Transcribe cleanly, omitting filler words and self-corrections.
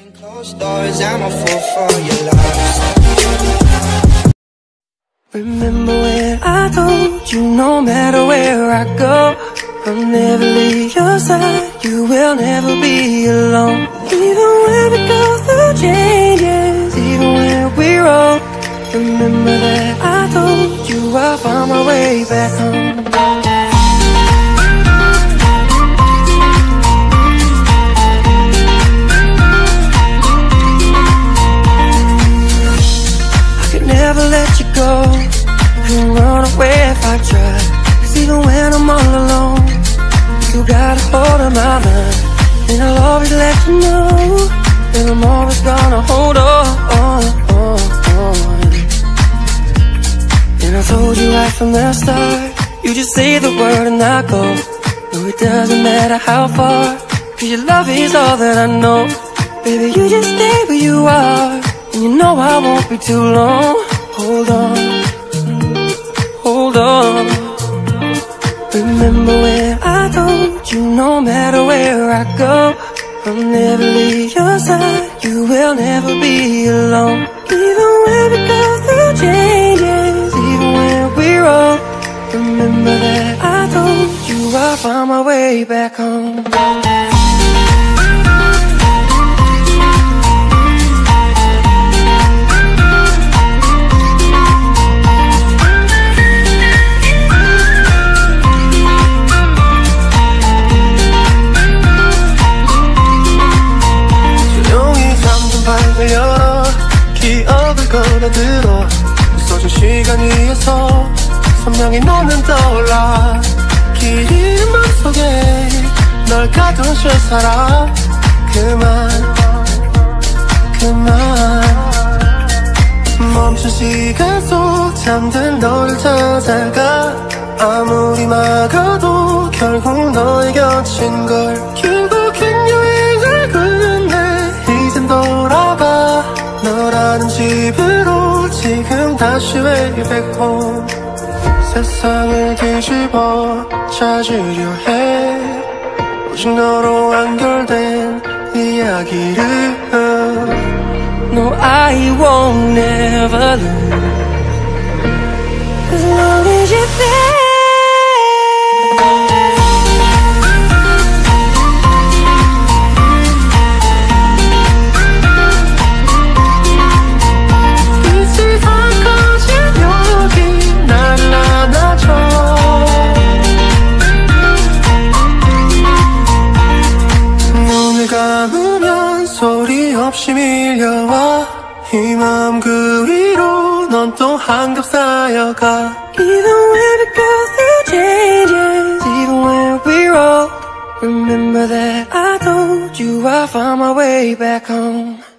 Closed doors, I'm a fool for your love. Remember when I told you no matter where I go, I'll never leave your side, you will never be alone. Even when we go through changes, even when we're old, remember that I told you I'll find my way back home. Never let you go, couldn't run away if I tried. Cause even when I'm all alone, you got a hold of my mind. And I'll always let you know that I'm always gonna hold on. And I told you right from the start, you just say the word and I go. No, it doesn't matter how far, cause your love is all that I know. Baby, you just stay where you are, and you know I won't be too long. Hold on, hold on. Remember when I told you no matter where I go, I'll never leave your side, you will never be alone. Even when we go through changes, even when we're old, remember that I told you I'll find my way back home. 열어 기억을 걸어들어 부서진 시간 위에서 선명히 너는 떠올라 긴 맘속에 널 가둔 채 살아 그만 멈춘 시간 속 잠든 너를 찾아가 아무리 막아도 결국 너의 곁인 걸 결국엔 여행을 끝내 이젠 돌아가 너라는 집으로 지금 다시 way back home 세상을 뒤집어 찾으려 해 오직 너로 완결된 이야기를 No, I won't never lose as long as you're there. 감으면 소리 없이 밀려와 이 마음 그 위로 넌 또 한겹 쌓여가 Even when we go through changes, even when we're old, remember that I told you I'll find my way back home.